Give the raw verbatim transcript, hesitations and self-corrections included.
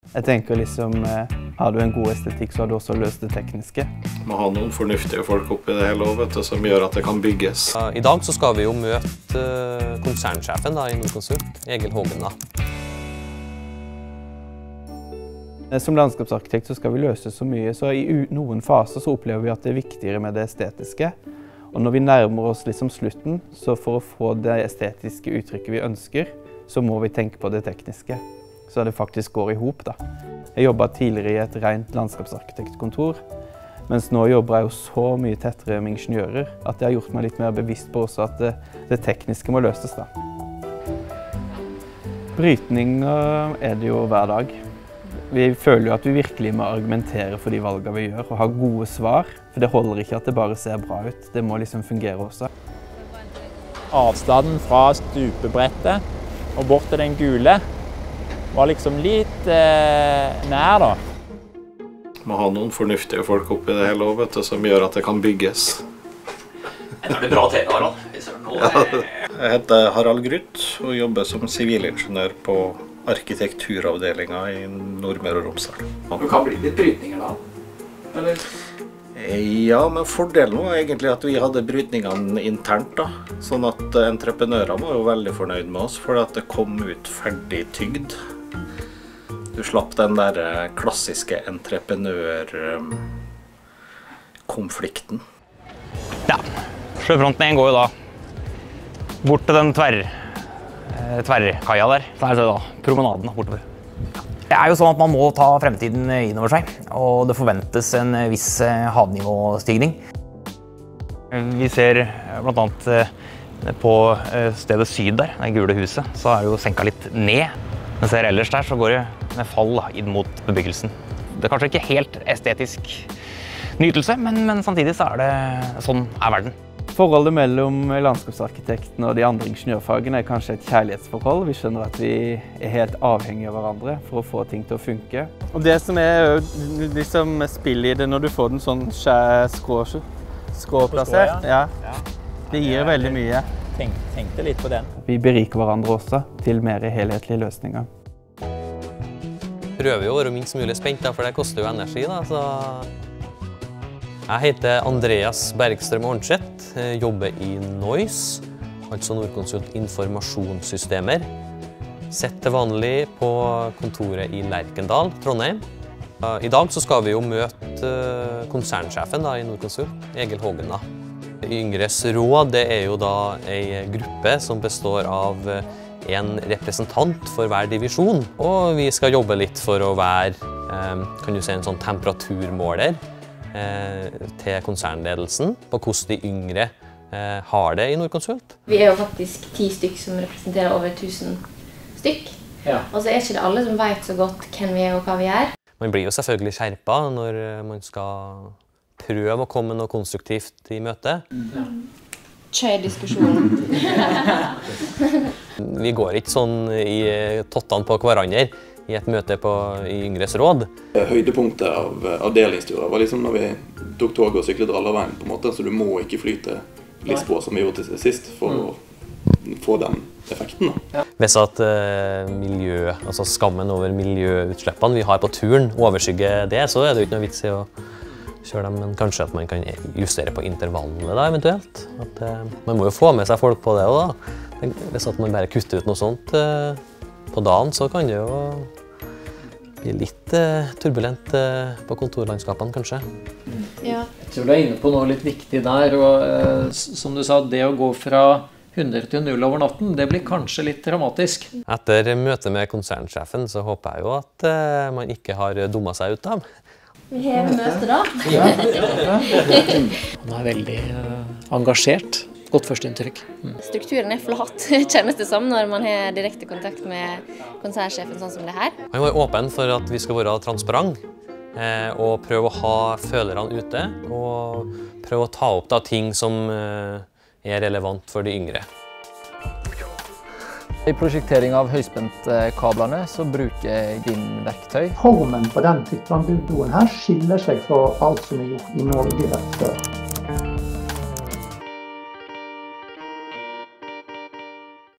Jeg tenker liksom, har du en god estetikk, så har du også løst det tekniske. Må ha noen fornuftige folk oppi det hele også, som gjør at det kan bygges. I dag så skal vi jo møte konsernsjefen da, i Norconsult, Egil Hågen. Da. Som landskapsarkitekt så skal vi løse så mye, så i noen faser så opplever vi at det er viktigere med det estetiske. Og når vi nærmer oss liksom slutten, så for å få det estetiske uttrykket vi ønsker, så må vi tenke på det tekniske. Så det faktisk går i hop, da. Jeg jobbet tidligere i et rent landskapsarkitektkontor, mens nå jobber jeg jo så mye tettere med ingeniører at jeg har gjort meg litt mer bevisst på også at det, det tekniske må løses, da. Brytninger er det jo hver dag. Vi føler jo at vi virkelig må argumentere for de valgene vi gjør, og ha gode svar, for det holder ikke at det bare ser bra ut. Det må liksom fungere også. Avstanden fra stupebrettet og bort til den gule var liksom litt eh, nær, da. Må ha noen fornuftige folk oppi det hele også, som gjør at det kan bygges. Det er bra til, Harald. Ja, jeg heter Harald Gruth og jobber som sivilingeniør på arkitekturavdelingen i Nordmøre og Romsdal. Det kan bli litt brytninger da, eller? Ja, men fordelen var egentlig at vi hadde brytningene internt, da. Sånn at entreprenører var jo veldig fornøyd med oss, for at det kom ut ferdig tygd. Du slapp den der klassiske entreprenørkonflikten. Ja, sjøfronten går jo da bort til den tverr, tverrkaia der. Så er det da promenaden bortover. Det er jo sånn at man må ta fremtiden inn over seg, og det forventes en viss havnivåstigning. Vi ser blant annet på stedet syd der, det gule huset, så er det jo senka litt ned. Men ser ellers der så går det med fall da, inn mot bebyggelsen. Det er kanskje ikke helt estetisk nytelse, men, men samtidig så er det sånn er verden. Forholdet mellom landskapsarkitekten og de andre ingeniørfagene er kanskje et kjærlighetsforhold. Vi skjønner at vi er helt avhengige av hverandre for å få ting til å funke. Og det som er liksom spill i det når du får den sånn skrå, skråplassert, ja, det gir veldig mye. Tenk, tenkte litt på den. Vi beriker hverandre også til mer helhetlige løsninger. Prøver jo å være minst mulig spent, da, for det koster jo energi. Da, så jeg heter Andreas Bergstrøm Arnseth, jobber i Noise, altså Norconsult informasjonssystemer. Sett til vanlig på kontoret i Lerkendal, Trondheim. I dag så skal vi jo møte konsernsjefen da, i Norconsult, Egil Hågen. Da. Yngres råd det er jo da en gruppe som består av en representant for hver divisjon. Og vi skal jobbe litt for å være kan du si, en sånn temperaturmåler til konsernledelsen på hvordan de yngre har det i Norconsult. Vi er jo faktisk ti stykk som representerer over tusen stykk. Ja. Og så er ikke det alle som vet så godt hvem vi er og hva vi er. Man blir jo selvfølgelig skjerpet når man skal prøve å komme med noe konstruktivt i møte. Ja. Kjør diskusjonen. Vi går ikke sånn i tottene på hverandre i et møte på, i Yngres råd. Høydepunktet av avdelingsturer var liksom når vi tok tog og syklet Rallarveien på en måte, så du må ikke flyte Lisboa som vi gjorde til sist for mm. å få den effekten. Ja. Hvis at uh, miljø, altså skammen over miljøutslippene vi har på turen overskygger det, så er det jo ikke noe vits i å kjøre dem, men kanskje at man kan justere på intervallene da, eventuelt. At, uh, man må jo få med seg folk på det også, da. Hvis at man bare kutter ut noe sånt uh, på dagen, så kan det jo bli litt uh, turbulent uh, på kontorlandskapene, kanskje. Ja. Jeg tror du er inne på noe litt viktig der, og uh, som du sa, det å gå fra hundre til null over natten, det blir kanskje litt dramatisk. Etter møtet med konsernsjefen så håper jeg jo at uh, man ikke har dummet seg ut av. Vi har møte da. Ja. Han er veldig uh, engasjert. Godt førsteinntrykk. Mm. Strukturen er flat, kjennes det som når man har direkte kontakt med konsernsjefen sånn som det her. Han var åpen for at vi skal være transparent eh, og prøve å ha følerne ute og prøve å ta opp da, ting som eh, er relevant for de yngre. I prosjektering av høyspentkablene så bruker jeg GIM-verktøy. Formen på den typen bygdoen her skiller seg fra alt som er gjort i Norge før.